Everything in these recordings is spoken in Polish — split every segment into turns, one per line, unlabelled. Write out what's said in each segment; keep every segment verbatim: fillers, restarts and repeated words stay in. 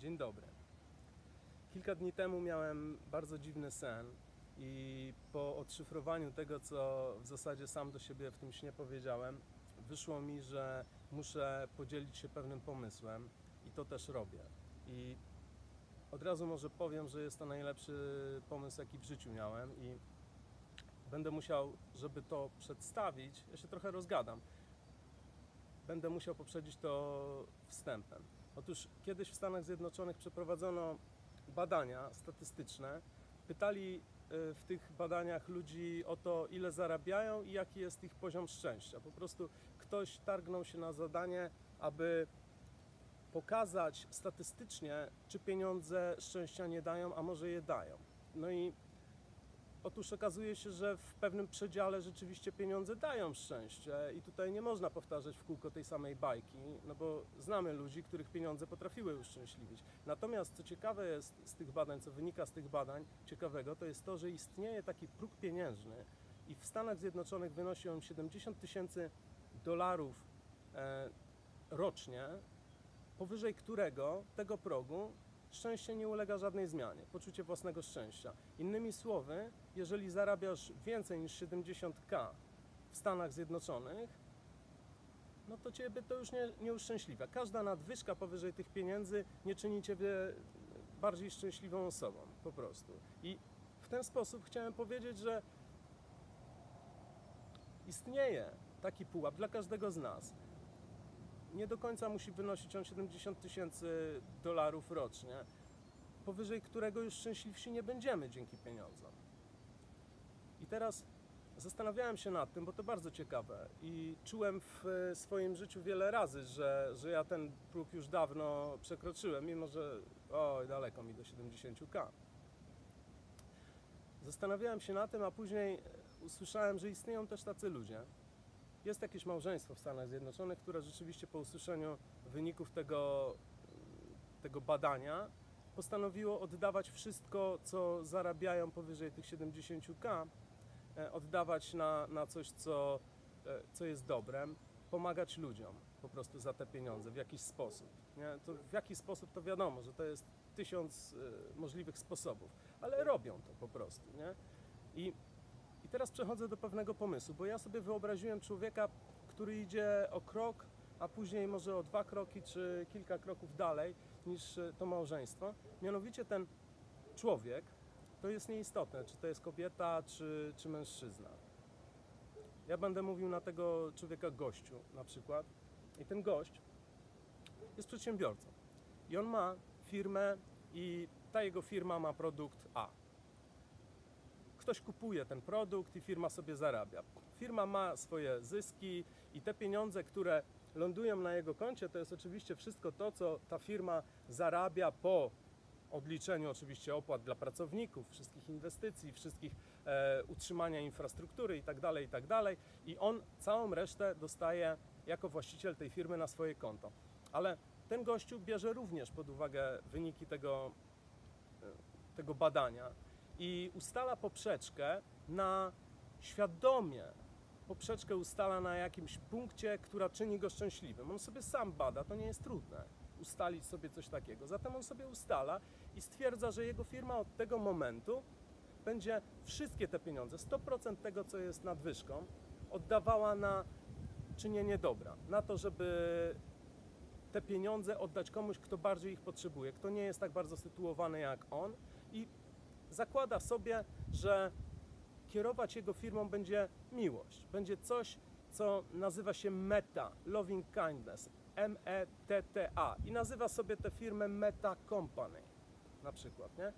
Dzień dobry. Kilka dni temu miałem bardzo dziwny sen i po odszyfrowaniu tego, co w zasadzie sam do siebie w tym śnie powiedziałem, wyszło mi, że muszę podzielić się pewnym pomysłem i to też robię. I od razu może powiem, że jest to najlepszy pomysł, jaki w życiu miałem i będę musiał, żeby to przedstawić, ja się trochę rozgadam, będę musiał poprzedzić to wstępem. Otóż kiedyś w Stanach Zjednoczonych przeprowadzono badania statystyczne. Pytali w tych badaniach ludzi o to, ile zarabiają i jaki jest ich poziom szczęścia. Po prostu ktoś targnął się na zadanie, aby pokazać statystycznie, czy pieniądze szczęścia nie dają, a może je dają. No i otóż okazuje się, że w pewnym przedziale rzeczywiście pieniądze dają szczęście i tutaj nie można powtarzać w kółko tej samej bajki, no bo znamy ludzi, których pieniądze potrafiły uszczęśliwić. Natomiast co ciekawe jest z tych badań, co wynika z tych badań ciekawego, to jest to, że istnieje taki próg pieniężny i w Stanach Zjednoczonych wynosi on siedemdziesiąt tysięcy dolarów e, rocznie, powyżej którego, tego progu, szczęście nie ulega żadnej zmianie, poczucie własnego szczęścia. Innymi słowy, jeżeli zarabiasz więcej niż siedemdziesiąt tysięcy w Stanach Zjednoczonych, no to Ciebie to już nie, nie uszczęśliwia. Każda nadwyżka powyżej tych pieniędzy nie czyni Ciebie bardziej szczęśliwą osobą, po prostu. I w ten sposób chciałem powiedzieć, że istnieje taki pułap dla każdego z nas. Nie do końca musi wynosić on siedemdziesiąt tysięcy dolarów rocznie, powyżej którego już szczęśliwsi nie będziemy dzięki pieniądzom. I teraz zastanawiałem się nad tym, bo to bardzo ciekawe i czułem w swoim życiu wiele razy, że, że ja ten próg już dawno przekroczyłem, mimo że oj, daleko mi do siedemdziesięciu tysięcy. Zastanawiałem się nad tym, a później usłyszałem, że istnieją też tacy ludzie. Jest jakieś małżeństwo w Stanach Zjednoczonych, które rzeczywiście po usłyszeniu wyników tego, tego badania postanowiło oddawać wszystko, co zarabiają powyżej tych siedemdziesięciu tysięcy, oddawać na, na coś, co, co jest dobrem, pomagać ludziom po prostu za te pieniądze w jakiś sposób. Nie? To w jaki sposób to wiadomo, że to jest tysiąc możliwych sposobów, ale robią to po prostu. Nie? I I teraz przechodzę do pewnego pomysłu, bo ja sobie wyobraziłem człowieka, który idzie o krok, a później może o dwa kroki, czy kilka kroków dalej niż to małżeństwo. Mianowicie ten człowiek, to jest nieistotne, czy to jest kobieta, czy, czy mężczyzna. Ja będę mówił na tego człowieka gościu na przykład. I ten gość jest przedsiębiorcą. I on ma firmę i ta jego firma ma produkt A. Ktoś kupuje ten produkt i firma sobie zarabia. Firma ma swoje zyski i te pieniądze, które lądują na jego koncie, to jest oczywiście wszystko to, co ta firma zarabia po odliczeniu oczywiście opłat dla pracowników, wszystkich inwestycji, wszystkich e, utrzymania infrastruktury itd., itd. I on całą resztę dostaje jako właściciel tej firmy na swoje konto. Ale ten gościu bierze również pod uwagę wyniki tego, tego badania i ustala poprzeczkę na świadomie, poprzeczkę ustala na jakimś punkcie, która czyni go szczęśliwym. On sobie sam bada, to nie jest trudne ustalić sobie coś takiego. Zatem on sobie ustala i stwierdza, że jego firma od tego momentu będzie wszystkie te pieniądze, sto procent tego, co jest nadwyżką, oddawała na czynienie dobra, na to, żeby te pieniądze oddać komuś, kto bardziej ich potrzebuje, kto nie jest tak bardzo sytuowany jak on i zakłada sobie, że kierować jego firmą będzie miłość, będzie coś, co nazywa się Meta, Loving Kindness, M E T T A i nazywa sobie tę firmę Meta Company na przykład, nie?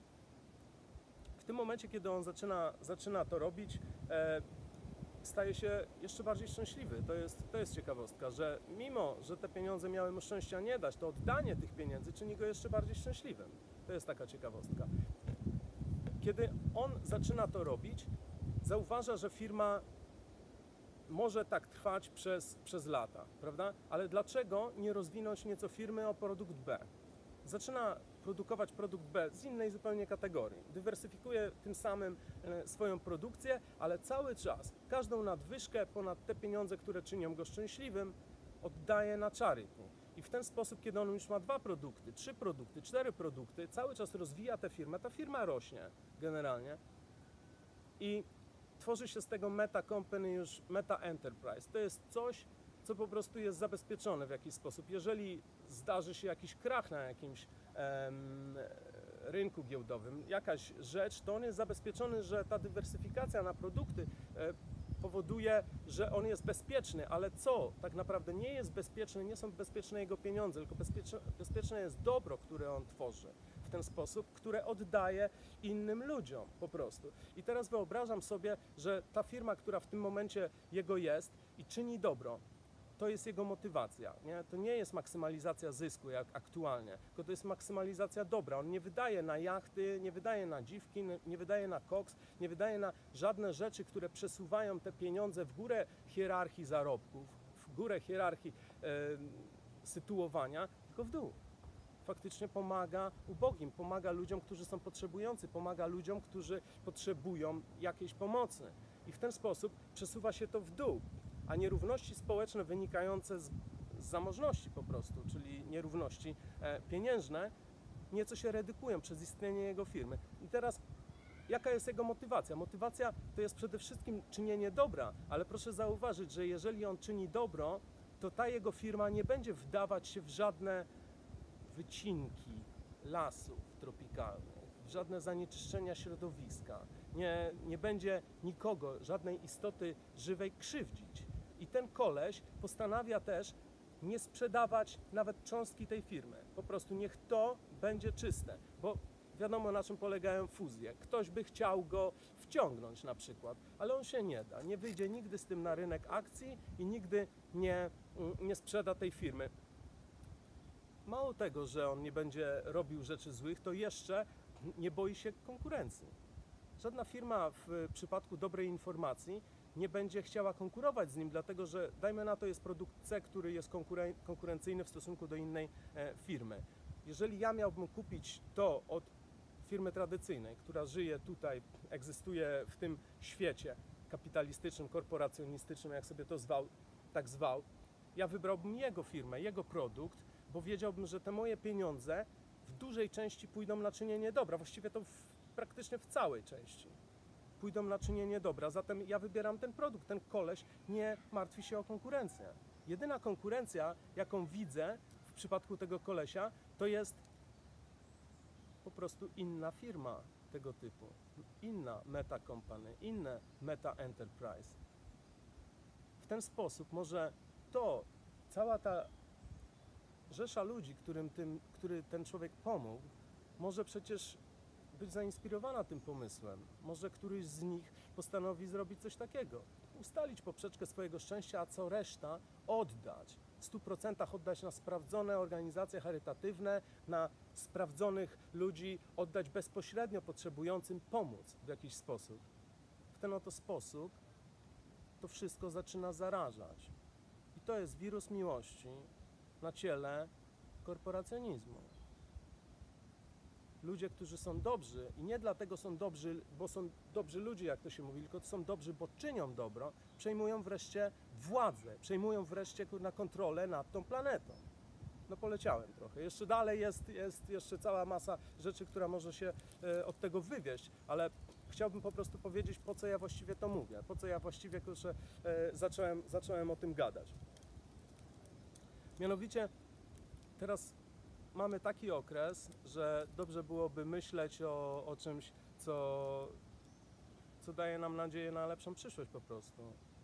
W tym momencie, kiedy on zaczyna, zaczyna to robić, e, staje się jeszcze bardziej szczęśliwy. To jest, to jest ciekawostka, że mimo, że te pieniądze miały mu szczęścia nie dać, to oddanie tych pieniędzy czyni go jeszcze bardziej szczęśliwym. To jest taka ciekawostka. Kiedy on zaczyna to robić, zauważa, że firma może tak trwać przez, przez lata, prawda? Ale dlaczego nie rozwinąć nieco firmy o produkt B? Zaczyna produkować produkt B z innej zupełnie kategorii. Dywersyfikuje tym samym swoją produkcję, ale cały czas każdą nadwyżkę ponad te pieniądze, które czynią go szczęśliwym, oddaje na charity. I w ten sposób, kiedy on już ma dwa produkty, trzy produkty, cztery produkty, cały czas rozwija tę firmę, ta firma rośnie generalnie i tworzy się z tego meta company, już meta enterprise. To jest coś, co po prostu jest zabezpieczone w jakiś sposób. Jeżeli zdarzy się jakiś krach na jakimś em, rynku giełdowym, jakaś rzecz, to on jest zabezpieczony, że ta dywersyfikacja na produkty e, powoduje, że on jest bezpieczny, ale co tak naprawdę nie jest bezpieczne, nie są bezpieczne jego pieniądze, tylko bezpieczne, bezpieczne jest dobro, które on tworzy w ten sposób, które oddaje innym ludziom po prostu. I teraz wyobrażam sobie, że ta firma, która w tym momencie jego jest i czyni dobro, to jest jego motywacja, nie? To nie jest maksymalizacja zysku jak aktualnie, tylko to jest maksymalizacja dobra. On nie wydaje na jachty, nie wydaje na dziwki, nie wydaje na koks, nie wydaje na żadne rzeczy, które przesuwają te pieniądze w górę hierarchii zarobków, w górę hierarchii e, sytuowania, tylko w dół. Faktycznie pomaga ubogim, pomaga ludziom, którzy są potrzebujący, pomaga ludziom, którzy potrzebują jakiejś pomocy. I w ten sposób przesuwa się to w dół. A nierówności społeczne wynikające z, z zamożności po prostu, czyli nierówności e, pieniężne, nieco się redukują przez istnienie jego firmy. I teraz jaka jest jego motywacja? Motywacja to jest przede wszystkim czynienie dobra, ale proszę zauważyć, że jeżeli on czyni dobro, to ta jego firma nie będzie wdawać się w żadne wycinki lasów tropikalnych, w żadne zanieczyszczenia środowiska, nie, nie będzie nikogo, żadnej istoty żywej krzywdzić. I ten koleś postanawia też nie sprzedawać nawet cząstki tej firmy. Po prostu niech to będzie czyste, bo wiadomo, na czym polegają fuzje. Ktoś by chciał go wciągnąć na przykład, ale on się nie da. Nie wyjdzie nigdy z tym na rynek akcji i nigdy nie, nie sprzeda tej firmy. Mało tego, że on nie będzie robił rzeczy złych, to jeszcze nie boi się konkurencji. Żadna firma w przypadku dobrej informacji nie będzie chciała konkurować z nim, dlatego że, dajmy na to, jest produkt C, który jest konkuren konkurencyjny w stosunku do innej e, firmy. Jeżeli ja miałbym kupić to od firmy tradycyjnej, która żyje tutaj, egzystuje w tym świecie kapitalistycznym, korporacjonistycznym, jak sobie to zwał, tak zwał, ja wybrałbym jego firmę, jego produkt, bo wiedziałbym, że te moje pieniądze w dużej części pójdą na czynienie dobra, właściwie to w, praktycznie w całej części pójdą na czynienie dobra, zatem ja wybieram ten produkt, ten koleś nie martwi się o konkurencję. Jedyna konkurencja, jaką widzę w przypadku tego kolesia, to jest po prostu inna firma tego typu, inna meta company, inne meta enterprise. W ten sposób może to, cała ta rzesza ludzi, którym tym, który ten człowiek pomógł, może przecież być zainspirowana tym pomysłem. Może któryś z nich postanowi zrobić coś takiego. Ustalić poprzeczkę swojego szczęścia, a co reszta oddać. W stu procentach oddać na sprawdzone organizacje charytatywne, na sprawdzonych ludzi, oddać bezpośrednio potrzebującym, pomóc w jakiś sposób. W ten oto sposób to wszystko zaczyna zarażać. I to jest wirus miłości na ciele korporacjonizmu. Ludzie, którzy są dobrzy i nie dlatego są dobrzy, bo są dobrzy ludzie, jak to się mówi, tylko są dobrzy, bo czynią dobro, przejmują wreszcie władzę, przejmują wreszcie na kontrolę nad tą planetą. No poleciałem trochę. Jeszcze dalej jest, jest jeszcze cała masa rzeczy, która może się e, od tego wywieźć, ale chciałbym po prostu powiedzieć, po co ja właściwie to mówię, po co ja właściwie kurczę, e, zacząłem, zacząłem o tym gadać. Mianowicie teraz mamy taki okres, że dobrze byłoby myśleć o, o czymś, co, co daje nam nadzieję na lepszą przyszłość po prostu.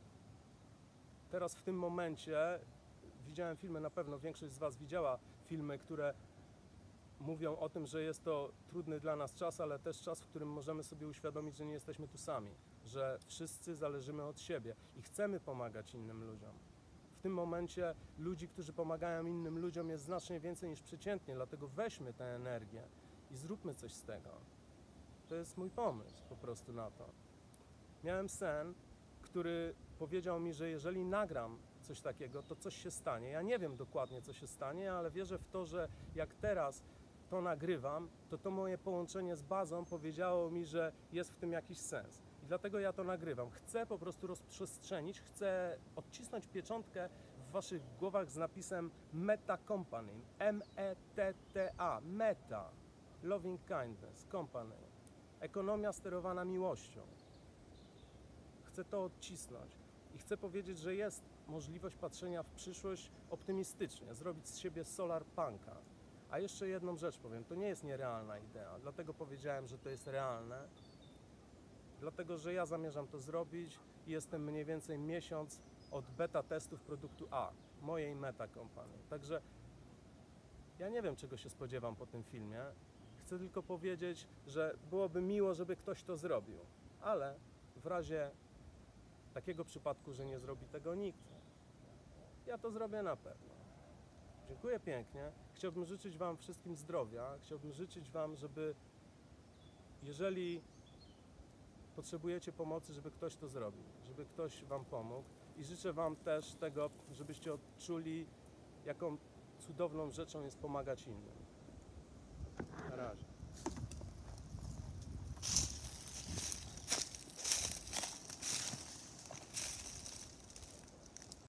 Teraz w tym momencie widziałem filmy, na pewno większość z Was widziała filmy, które mówią o tym, że jest to trudny dla nas czas, ale też czas, w którym możemy sobie uświadomić, że nie jesteśmy tu sami, że wszyscy zależymy od siebie i chcemy pomagać innym ludziom. W tym momencie ludzi, którzy pomagają innym ludziom, jest znacznie więcej niż przeciętnie, dlatego weźmy tę energię i zróbmy coś z tego. To jest mój pomysł po prostu na to. Miałem sen, który powiedział mi, że jeżeli nagram coś takiego, to coś się stanie. Ja nie wiem dokładnie, co się stanie, ale wierzę w to, że jak teraz to nagrywam, to to moje połączenie z bazą powiedziało mi, że jest w tym jakiś sens. I dlatego ja to nagrywam. Chcę po prostu rozprzestrzenić, chcę odcisnąć pieczątkę w waszych głowach z napisem Meta Company, M E T T A, Meta, Loving Kindness Company, ekonomia sterowana miłością. Chcę to odcisnąć i chcę powiedzieć, że jest możliwość patrzenia w przyszłość optymistycznie, zrobić z siebie solar punka. A jeszcze jedną rzecz powiem, to nie jest nierealna idea, dlatego powiedziałem, że to jest realne, dlatego że ja zamierzam to zrobić i jestem mniej więcej miesiąc od beta testów produktu A, mojej Meta Company. Także ja nie wiem, czego się spodziewam po tym filmie. Chcę tylko powiedzieć, że byłoby miło, żeby ktoś to zrobił, ale w razie takiego przypadku, że nie zrobi tego nikt, ja to zrobię na pewno. Dziękuję pięknie. Chciałbym życzyć wam wszystkim zdrowia. Chciałbym życzyć wam, żeby jeżeli potrzebujecie pomocy, żeby ktoś to zrobił, żeby ktoś wam pomógł. I życzę wam też tego, żebyście odczuli, jaką cudowną rzeczą jest pomagać innym.